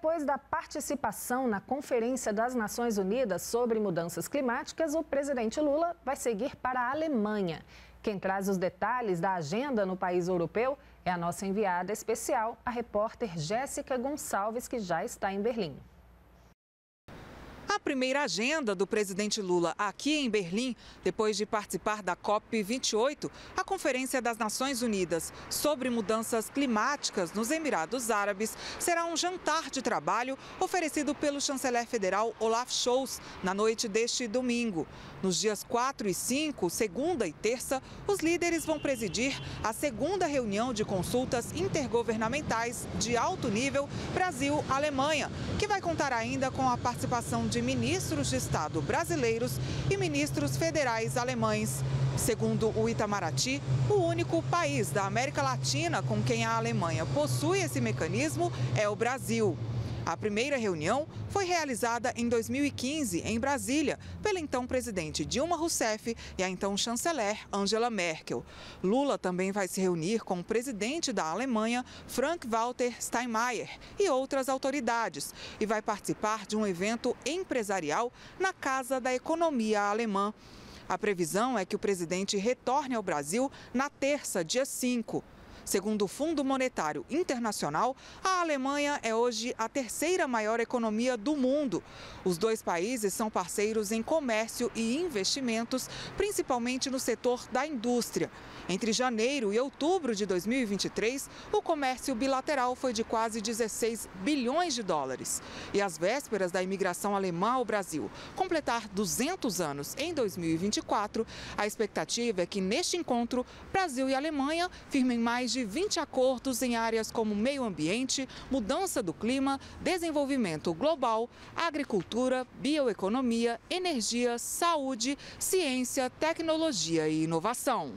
depois da participação na Conferência das Nações Unidas sobre Mudanças Climáticas, o presidente Lula vai seguir para a Alemanha. Quem traz os detalhes da agenda no país europeu é a nossa enviada especial, a repórter Jéssica Gonçalves, que já está em Berlim. A primeira agenda do presidente Lula aqui em Berlim, depois de participar da COP28, a Conferência das Nações Unidas sobre Mudanças Climáticas nos Emirados Árabes, será um jantar de trabalho oferecido pelo chanceler federal Olaf Scholz na noite deste domingo. Nos dias 4 e 5, segunda e terça, os líderes vão presidir a segunda reunião de consultas intergovernamentais de alto nível Brasil-Alemanha, que vai contar ainda com a participação de ministros de Estado brasileiros e ministros federais alemães. Segundo o Itamaraty, o único país da América Latina com quem a Alemanha possui esse mecanismo é o Brasil. A primeira reunião foi realizada em 2015, em Brasília, pela então presidente Dilma Rousseff e a então chanceler Angela Merkel. Lula também vai se reunir com o presidente da Alemanha, Frank-Walter Steinmeier, e outras autoridades, e vai participar de um evento empresarial na Casa da Economia Alemã. A previsão é que o presidente retorne ao Brasil na terça, dia 5. Segundo o Fundo Monetário Internacional, a Alemanha é hoje a terceira maior economia do mundo. Os dois países são parceiros em comércio e investimentos, principalmente no setor da indústria. Entre janeiro e outubro de 2023, o comércio bilateral foi de quase 16 bilhões de dólares. E às vésperas da imigração alemã ao Brasil completar 200 anos em 2024, a expectativa é que neste encontro, Brasil e Alemanha firmem mais de 20 acordos em áreas como meio ambiente, mudança do clima, desenvolvimento global, agricultura, bioeconomia, energia, saúde, ciência, tecnologia e inovação.